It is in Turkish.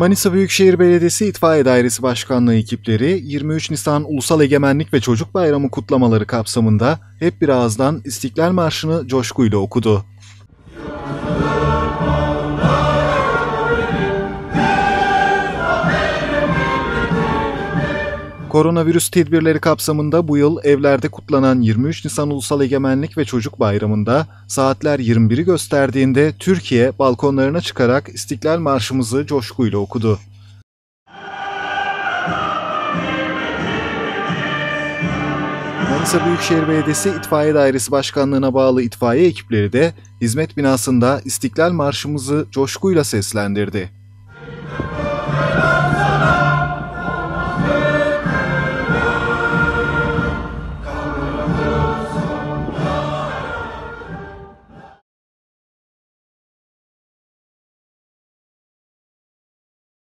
Manisa Büyükşehir Belediyesi İtfaiye Dairesi Başkanlığı ekipleri 23 Nisan Ulusal Egemenlik ve Çocuk Bayramı kutlamaları kapsamında hep bir ağızdan İstiklal Marşı'nı coşkuyla okudu. Koronavirüs tedbirleri kapsamında bu yıl evlerde kutlanan 23 Nisan Ulusal Egemenlik ve Çocuk Bayramı'nda saatler 21'i gösterdiğinde Türkiye balkonlarına çıkarak İstiklal Marşımızı coşkuyla okudu. Manisa Büyükşehir Belediyesi İtfaiye Dairesi Başkanlığı'na bağlı itfaiye ekipleri de hizmet binasında İstiklal Marşımızı coşkuyla seslendirdi.